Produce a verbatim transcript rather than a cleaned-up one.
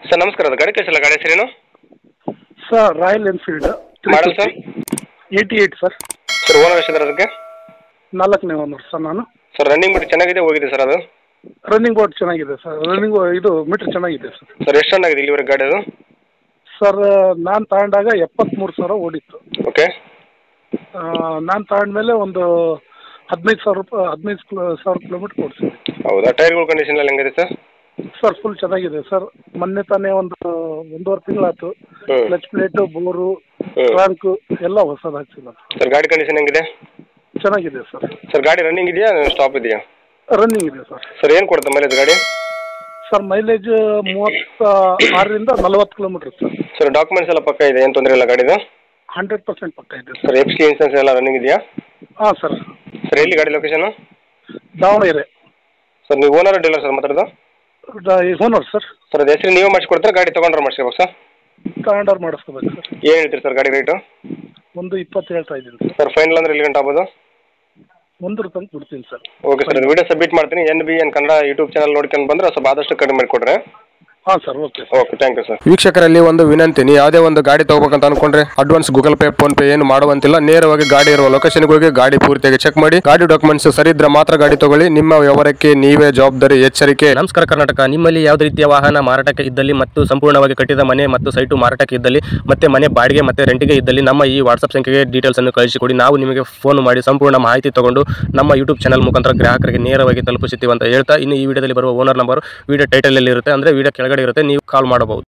Sir ನಮಸ್ಕಾರ, ಅದು ಗಾಡಿ ಕಳಿಸಲ್ಲ, ಗಾಡಿ ಹೆಸರೇನು? Sir Royal Enfield model sir? Eighty eight sir. Sir owner ಎಷ್ಟಿದ್ದಾರೆ ಅದಕ್ಕೆ? ನಾಲ್ಕನೇ ಓನರ್ ಸರ್ ನಾನು. ಸರ್ ರನ್ನಿಂಗ್ ಬಿಟ್ಟು ಚೆನ್ನಾಗಿದೆ, ಹೋಗಿದೆ ಸರ್ ಅದು? ರನ್ನಿಂಗ್ ಬೋರ್ಡ್ ಚೆನ್ನಾಗಿದೆ ಸರ್. ರನ್ನಿಂಗ್ ಇದು ಮೀಟ್ರ್ ಚೆನ್ನಾಗಿದೆ ಸರ್. ಸರ್ ಎಷ್ಟು ರನ್ ಆಗಿದೆ ಇಲ್ಲಿವರೆಗೆ ಗಾಡಿ ಅದು? ಸರ್ ನಾನು ತಗೊಂಡಾಗ ಎಪ್ಪತ್ತ್ಮೂರು ಸಾವಿರ ಓಡಿತ್ತು. ಓಕೆ. ನಾನು ತಗೊಂಡ್ಮೇಲೆ ಒಂದು ಹದಿನೈದು ಸಾವಿರ ರೂಪಾಯಿ ಹದಿನೈದು ಸಾವಿರ ಕಿಲೋಮೀಟ್ರ್ ಕೊಡ್ತೀನಿ. ಹೌದಾ? ಟೈರ್ಗಳ ಕಂಡೀಷನ್ ಎಲ್ಲ ಹೆಂಗಿದೆ ಸರ್? ಸರ್ ಫುಲ್ ಚೆನ್ನಾಗಿದೆ ಸರ್. ಮೊನ್ನೆ ತಾನೇ ಒಂದು ಒಂದೂವರೆ ತಿಂಗಳಾಯ್ತು. ಕ್ಲಚ್ ಪ್ಲೇಟು, ಬೋರು, ಟ್ರಾಂಕು ಎಲ್ಲ ಹೊಸದು ಹಾಕ್ಸಿಲ್ಲ ಸರ್. ಗಾಡಿ ಕಂಡೀಷನ್ ಹೆಂಗಿದೆ? ಚೆನ್ನಾಗಿದೆ ಸರ್. ಸರ್ ಗಾಡಿ ರನ್ನಿಂಗ್ ಇದೆಯಾ, ಸ್ಟಾಪ್ ಇದೆಯಾ? ರನ್ನಿಂಗ್ ಇದೆ ಸರ್. ಸರ್ ಏನು ಕೊಡುತ್ತೆ ಮೈಲೇಜ್ ಗಾಡಿ? ಸರ್ ಮೈಲೇಜ್ ಮೂವತ್ತ ಆರರಿಂದ ನಲವತ್ತು ಕಿಲೋಮೀಟ್ರ್ ಸರ್. ಸರ್ ಡಾಕ್ಯುಮೆಂಟ್ಸ್ ಎಲ್ಲ ಪಕ್ಕ ಇದೆ, ಏನು ತೊಂದರೆ ಇಲ್ಲ ಗಾಡಿದು? ಹಂಡ್ರೆಡ್ ಪರ್ಸೆಂಟ್ ಪಕ್ಕ ಇದೆ sir. Sir F C insurance ಎಲ್ಲ ರನ್ನಿಂಗ್ ಇದೆಯಾ? ಹಾಂ ಸರ್. ಸರ್ ಎಲ್ಲಿ ಗಾಡಿ ಲೊಕೇಶನು? ದಾವಣಗೆರೆ. ಸರ್ ನೀವು ಓನರ್ ಡೀಲರ್ ಸರ್ ಮಾತಾಡೋದು? Owner sir. ಸರ್ ಅದು ಹೆಸರು ನೀವೇ ಮಾಡಿಸ್ಕೊಡ್ತಾರೆ, ಗಾಡಿ ತೊಗೊಂಡ್ರೆ ಮಾಡಿಸ್ಕೋಬೇಕು ಸರ್? ತಗೊಂಡವ್ರು ಮಾಡಿಸ್ಕೋಬೇಕು ಸರ್. ಏನು ಹೇಳ್ತೀರಿ ಸರ್ ಗಾಡಿ ರೇಟು? ಒಂದು ಇಪ್ಪತ್ತು ಹೇಳ್ತಾ ಇದ್ದೀನಿ ಸರ್. ಸರ್ ಫೈನಲ್ ಅಂದ್ರೆ ಎಲ್ಲಿ ಗಂಟೆ ಆಗ್ಬೋದು? ಒಂದ್ರ ತನಕ ಬಿಡ್ತೀನಿ sir. Okay sir, video submit ಮಾಡ್ತೀನಿ. N B N Kannada YouTube channel ನೋಡ್ಕೊಂಡು ಬಂದರೆ ಸ್ವಲ್ಪ ಆದಷ್ಟು ಕಡಿಮೆ ಮಾಡಿಕೊಡ್ರೆ. ಹಾಂ sir, okay okay, thank you sir. ವೀಕ್ಷಕರಲ್ಲಿ ಒಂದು ವಿನಂತಿ, ನೀವು ಯಾವುದೇ ಒಂದು ಗಾಡಿ ತಗೋಬೇಕಂತ ಅನ್ಕೊಂಡ್ರೆ advance Google Pay PhonePe ಏನು ಮಾಡುವಂತಿಲ್ಲ. ನೇರವಾಗಿ ಗಾಡಿ ಇರುವ ಲೊಕೇಶನ್ಗೆ ಹೋಗಿ ಗಾಡಿ ಪೂರ್ತಿಯಾಗಿ ಚೆಕ್ ಮಾಡಿ, ಗಾಡಿ ಡಾಕ್ಯುಮೆಂಟ್ಸ್ ಸರಿ ಇದ್ರೆ ಮಾತ್ರ ಗಾಡಿ ತಗೊಳ್ಳಿ. ನಿಮ್ಮ ವ್ಯವಹಾರಕ್ಕೆ ನೀವೇ ಜವಾಬ್ದಾರಿ. ಎಚ್ಚರಿಕೆ. ನಮಸ್ಕಾರ ಕರ್ನಾಟಕ. ನಿಮ್ಮಲ್ಲಿ ಯಾವುದೇ ರೀತಿಯ ವಾಹನ ಮಾರಾಟಕ್ಕೆ ಇದ್ದಲ್ಲಿ ಮತ್ತು ಸಂಪೂರ್ಣವಾಗಿ ಕಟ್ಟಿದ ಮನೆ ಮತ್ತು ಸೈಟು ಮಾರಾಟಕ್ಕೆ ಇದ್ದಲ್ಲಿ ಮತ್ತೆ ಮನೆ ಬಾಡಿಗೆ ಮತ್ತೆ ರೆಂಟಿಗೆ ಇದ್ದಲ್ಲಿ ನಮ್ಮ ಈ ವಾಟ್ಸ್ಆಪ್ ಸಂಖ್ಯೆಗೆ ಡೀಟೇಲ್ಸ್ ಅನ್ನು ಕಳಿಸಿಕೊಡಿ. ನಾವು ನಿಮಗೆ ಫೋನ್ ಮಾಡಿ ಸಂಪೂರ್ಣ ಮಾಹಿತಿ ತಗೊಂಡು ನಮ್ಮ ಯೂಟ್ಯೂಬ್ ಚಾನಲ್ ಮುಖಾಂತರ ಗ್ರಾಹಕರಿಗೆ ನೇರವಾಗಿ ತಲುಪಿಸುತ್ತೀವಿ ಅಂತ ಹೇಳ್ತಾ, ಇನ್ನು ಈ ವಿಡಿಯೋದಲ್ಲಿ ಬರುವ ಓನರ್ ನಂಬರ್ ವಿಡಿಯೋ ಟೈಟಲ್ ಅಲ್ಲಿ ಇರುತ್ತೆ, ಅಂದ್ರೆ ವಿಡಿಯೋ ಕೆಳಗಡೆ ಇರುತ್ತೆ, ನೀವು ಕಾಲ್ ಮಾಡಬಹುದು.